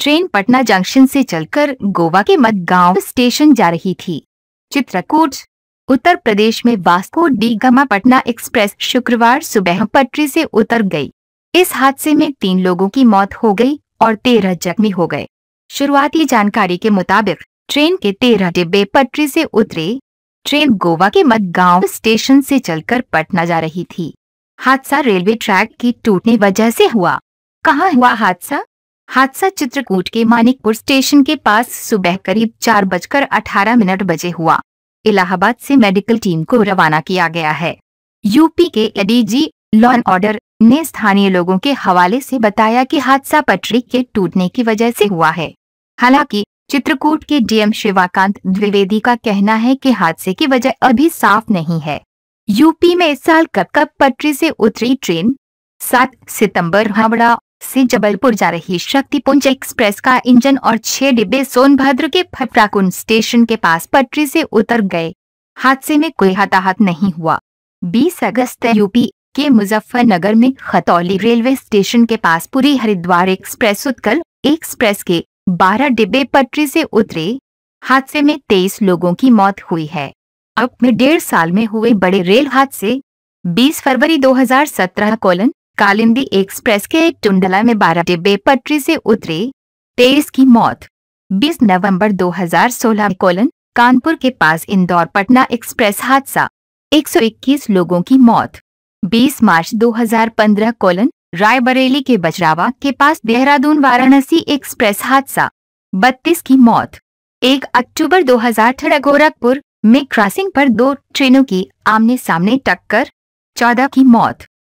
Train Patna junction से चलकर गोवा के मडगांव स्टेशन जा रही थी। चित्रकूट, उत्तर प्रदेश में Vasco da Gama Patna express शुक्रवार सुबह पटरी से उतर गई। इस हादसे में 3 लोगों की मौत हो गई और 13 जख्मी हो गए। शुरुआती जानकारी के मुताबिक ट्रेन के 13 डिब्बे पटरी से उतरे। ट्रेन गोवा के मडगांव स्टेशन से चलकर पटना जा रही थी। हादसा रेलवे ट्रैक की टूटने वजह से हुआ। कहाँ हुआ हादसा? हादसा चित्रकूट के मानिकपुर स्टेशन के पास सुबह करीब 4:18 बजे हुआ। इलाहाबाद से मेडिकल टीम को रवाना किया गया है। यूपी के एडीजी लॉ एंड ऑर्डर ने स्थानीय लोगों के हवाले से बताया कि हादसा पटरी के टूटने की वजह से हुआ है। हालांकि चित्रकूट के डीएम शिवाकांत द्विवेदी का कहना है कि हादसे की वजह अभी साफ नहीं है। यूपी में इस साल कब पटरी से उतरी ट्रेन? 7 सितंबर हावड़ा से जबलपुर जा रही शक्तिपुंज एक्सप्रेस का इंजन और 6 डिब्बे सोनभद्र के चित्राकूट स्टेशन के पास पटरी से उतर गए। हादसे में कोई हताहत नहीं हुआ। 20 अगस्त यूपी के मुजफ्फरनगर में खतौली रेलवे स्टेशन के पास पुरी हरिद्वार एक्सप्रेस उत्कल एक्सप्रेस के 12 डिब्बे पटरी से उतरे। हादसे में 23 लोगों की मौत हुई है। अब में 1.5 साल में हुए बड़े रेल हादसे। 20 फरवरी 2017 कालिंदी एक्सप्रेस के टुंडला में 12 डिब्बे पटरी से उतरे, 23 की मौत। 20 नवंबर 2016 कानपुर के पास इंदौर पटना एक्सप्रेस हादसा, 121 लोगों की मौत। 20 मार्च 2015 रायबरेली के बजरावा के पास देहरादून वाराणसी एक्सप्रेस हादसा, 32 की मौत। 1 अक्टूबर 2018 गोरखपुर में क्रॉसिंग पर 2 ट्रेनों की आमने सामने टक्कर, 14 की मौत।